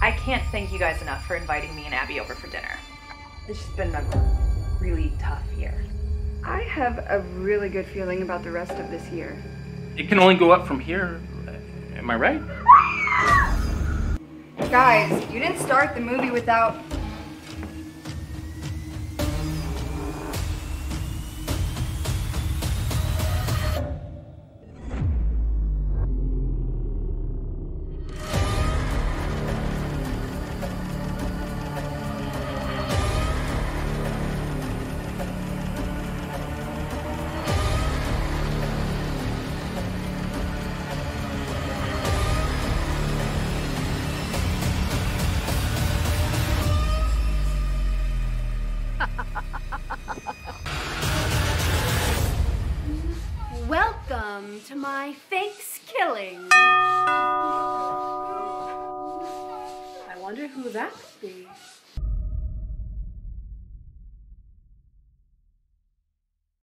I can't thank you guys enough for inviting me and Abby over for dinner. It's just been a really tough year. I have a really good feeling about the rest of this year. It can only go up from here. Am I right? Guys, you didn't start the movie without... Welcome to my Thanks-killing. I wonder who that could be.